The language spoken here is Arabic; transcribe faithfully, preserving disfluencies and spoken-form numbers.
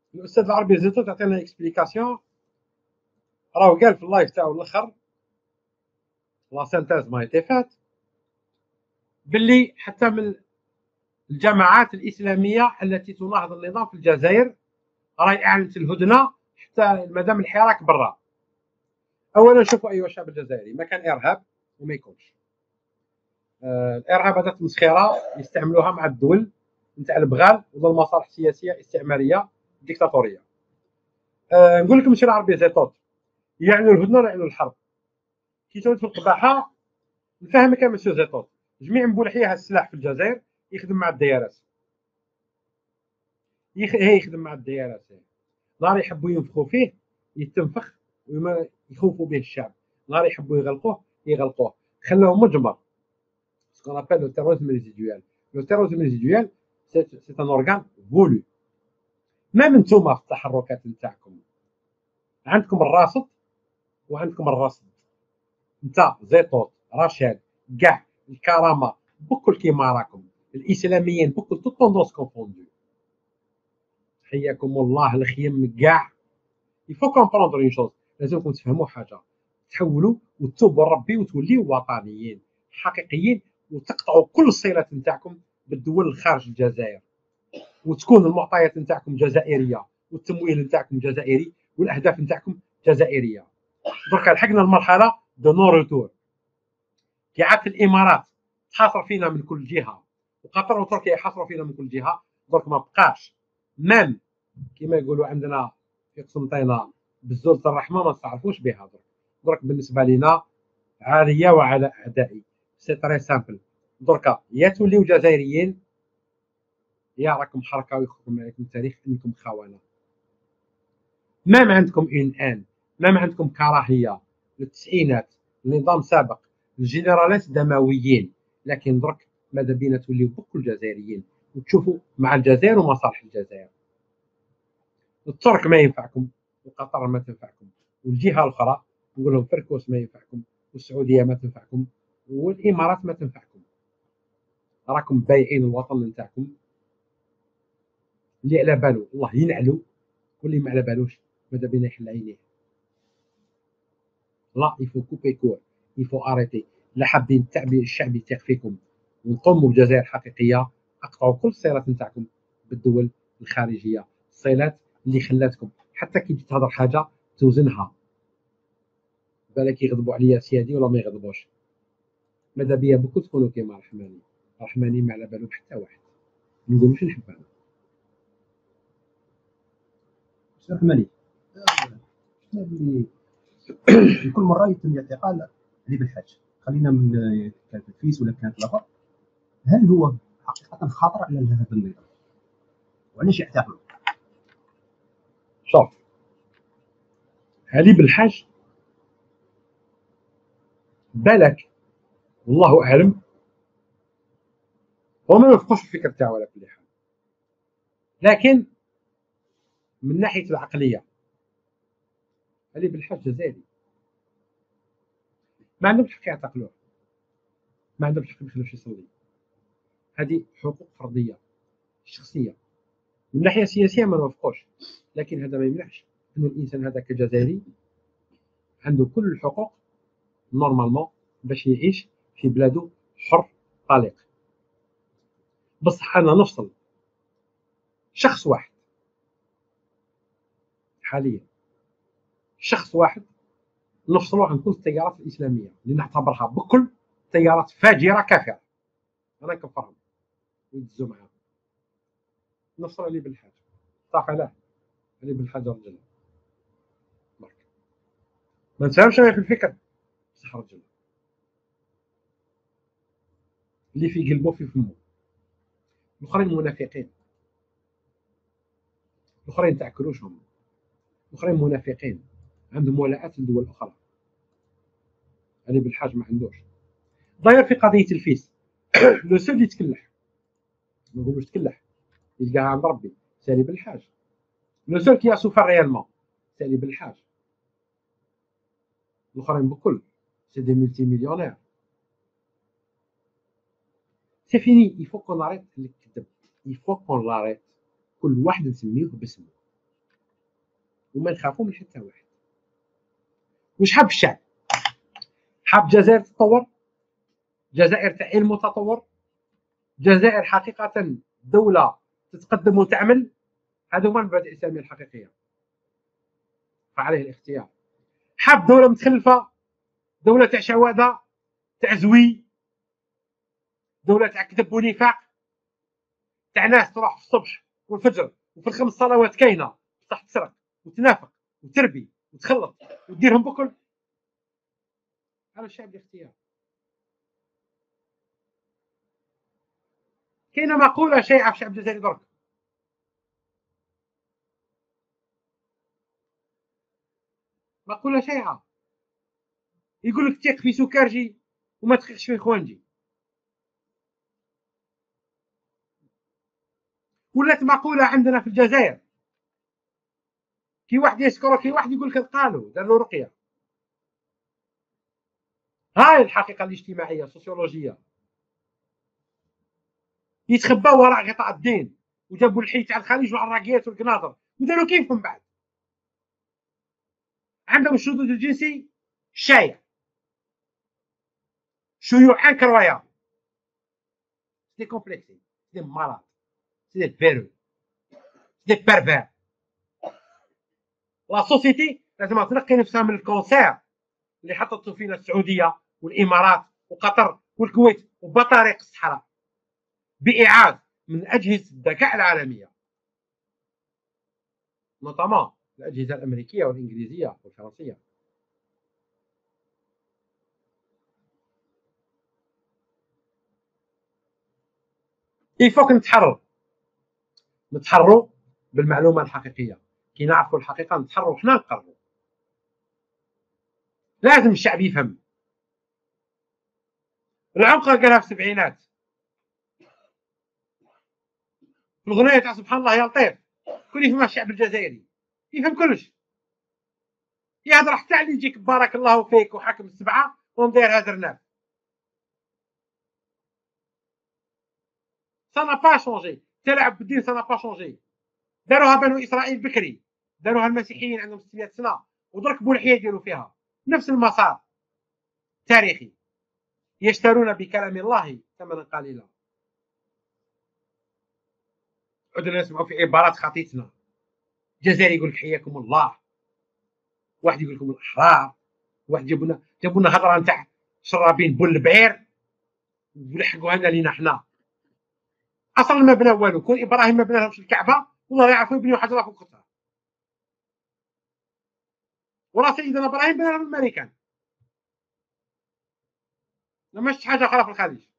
الاستاذ العربي زيتو تعطينا اكسبليكاسيون. راهو قال في اللايف تاعو الاخر لا سانتاز ما ايتي فات باللي حتى من الجماعات الاسلاميه التي تناهض النظام في الجزائر راهي اعلنت الهدنه حتى مادام الحراك برا. اولا شوفوا ايها الشعب الجزائري، ما كان ارهاب وما يكونش. آه الارهاب هذا تمسخيره يستعملوها مع الدول نتاع البغال ولا المصالح السياسيه استعماريه ديكتاتوريه. آه نقول لكم مسيو العربي زيتوت يعنوا الهدنه ولا يعنوا الحرب؟ كي تولد في القباحه نفهمك يا مسيو زيتوت، جميع مبولحيه السلاح في الجزائر يخدم مع الديارات، يخ... هي يخدم مع الديارات، نهار يحبوا ينفخوا فيه يتنفخ وما يخوفوا به الشعب، نهار يحبوا يغلقوه يغلقوه، خلوه مجمر. ce qu'on appelle le terrorisme résiduel. Le terrorisme résiduel c'est un organe voulu. ما من نتوما في التحركات نتاعكم عندكم الراصد وعندكم الرصد. انت زيتوت رشاد كاع الكرامه بكل كيما راكم الاسلاميين بكل تو طوندونس كونفوندو، حياكم الله الخيم كاع. يفو كومبروندر اون شوز، لازمكم تفهموا حاجه، تحولوا وتوبوا لربي وتوليوا وطنيين حقيقيين وتقطعوا كل الصلات نتاعكم بالدول الخارج الجزائر، وتكون المعطيات نتاعكم جزائريه والتمويل نتاعكم جزائري والاهداف نتاعكم جزائريه. درك لحقنا المرحله دو نو روتور. كي عادت الامارات تحاصر فينا من كل جهه وقطر وتركيا يحاصروا فينا من كل جهه، درك ما بقاش مام كما يقولوا عندنا في قسنطينه بالزولة الرحمه ما تعرفوش بها. درك درك بالنسبه لنا عاليه وعلى اعدائي سي تري سامبل. دركا يا توليو جزائريين يا راكم حركه ويخرجكم عليكم التاريخ انكم خونه. ما ما عندكم ان ان ما ما عندكم كراهيه للتسعينات النظام سابق الجنرالات دمويين، لكن درك ماذا بينا توليو بكل جزائريين وتشوفوا مع الجزائر ومصالح الجزائر. الترك ما ينفعكم وقطر ما تنفعكم والجهه الاخرى نقول لهم فركوس ما ينفعكم والسعوديه ما تنفعكم والامارات ما تنفعكم. راكم بايعين الوطن نتاعكم. اللي على بالو الله ينعلو واللي ما على بالوش ماذا بينا يحل عينيه. لا يفو كوبي كور، يفو اريتي. لا حابين التعبير الشعب يثق فيكم ونقوموا بجزائر حقيقيه، اقطعوا كل الصلات نتاعكم بالدول الخارجيه، الصلات اللي خلاتكم حتى كي تهضر حاجه توزنها. بالك يغضبوا عليا سيادي ولا ما يغضبوش، ماذا بيا بكم تكونوا كيما رحماني. رحماني ما على بالو حتى واحد، نقول واش نحب انا. سي رحماني اللي كل مره يتم اعتقال علي بالحاج، خلينا من كانت الفيس ولا كانت الاخر، هل هو حقيقه خطر على هذا النظام وعلاش يعتقلوا؟ شوف علي بالحاج بالك والله اعلم هو ما يوافقوش الفكر تاعو على كل حال، لكن من ناحيه العقليه علي بالحاج جزائري ما عندهمش حق يعتقلوه، ما عندهمش حق يخلوش يصلي. هذه حقوق فرديه شخصيه. من ناحيه سياسيه ما نوافقوش، لكن هذا ما يمنعش ان الانسان هذا كجزائري عنده كل الحقوق نورمالمون باش يعيش في بلاده حر طليق. بصح انا نفصل شخص واحد حاليا، شخص واحد نفصلوا عن كل التيارات الاسلاميه اللي نعتبرها بكل تيارات فاجره كافره، انا نكفرهم ويدزوا معاهم. نفصل عليه بالحاج صافي، علاه عليه بالحاج رجل برك ما نساهمش انا في الفكر، بصح رجل اللي في قلبه في فمه. الاخرين منافقين، الاخرين تاكلوشهم، الاخرين منافقين عندهم ولاءات لدول اخرى. علي بالحاج ما عندوش. ضاير في قضيه الفيس لو سول يتكلح، ما نقولوش تكلح يلقاها عند ربي سالي بالحاج. لو سول كي سوفر ريالمون سالي بالحاج. الاخرين بكل سي دي ملتي مليونير. سي فيني يفو كون اريت الكذب، يفو كون لاريت كل واحد نسميوه باسمه. وما نخافوا من حتى واحد. واش حاب الشعب؟ حاب الجزائر تتطور، جزائر تعين متطور، جزائر حقيقه دوله تتقدم وتعمل. هذو هما المبادئ الاسلاميه الحقيقيه، فعليه الاختيار. حاب دوله متخلفه، دوله تاع شواذه، تاع زوي، دوله تاع كذب ونفاق، تاع ناس تروح في الصبح والفجر وفي الخمس صلوات كاينه بصح تسرق وتنافق وتربي وتخلط وديرهم بكل. هذا الشعب الاختيار. كاينه مقوله شائعه في الشعب الجزائري درك، مقوله شائعه، يقول لك ثق في سكرجي وما تثقش في خوانجي. ولات مقوله عندنا في الجزائر، كي واحد يسكر كي واحد يقول لك قالوا دار له رقيه. هاي الحقيقه الاجتماعيه السوسيولوجيه. يتخبى وراء غطاء الدين وجابوا الحي تاع الخليج والعراقيات والقناطر وداروا كيفهم بعد. عندهم الشذوذ الجنسي شايع، شيوع انكرويابل، سي كومبلكسي، سي مرض، سي فيرو، سي بيرفير. لا سوسيتي لازم تنقي نفسها من الكونسير اللي حطته فينا السعوديه والامارات وقطر والكويت وبطاريق الصحراء باعاز من اجهزه الذكاء العالميه، نوطامون الاجهزه الامريكيه والانجليزيه والفرنسيه. يفوك نتحرر، نتحرروا بالمعلومه الحقيقيه. كي نعرفوا الحقيقه نتحرروا وحنا نقرروا. لازم الشعب يفهم. العنقه قالها في السبعينات في الغنية تاع سبحان الله يا لطيف، كل يفهمها الشعب الجزائري، يفهم كلش. يهضر حتى على اللي يجيك بارك الله فيك وحاكم السبعه ومداير هذا الرناب. سا نا با شونجي، تلعب بالدين سا نا با شونجي. داروها بنو اسرائيل بكري، داروها المسيحيين عندهم ستمائة سنه ودرك بولحيه يديروا فيها نفس المسار تاريخي. يشترون بكلام الله ثمنا قليلا. عدنا نسمعوا في عبارات خطيتنا. الجزائري يقول لك حياكم الله، واحد يقول لكم الاحرار، واحد جابوا لنا جابوا لنا هضره نتاع شرابين بول البعير ولحقوها لنا لينا حنا. اصلا ما بنا والو. كون ابراهيم ما بنا لهمش الكعبه والله يعرفوا يبنيو حجره فوق اختها. وراه سيدنا ابراهيم بنا لهم الملكان، ما مشتش حاجه اخرى في الخليج.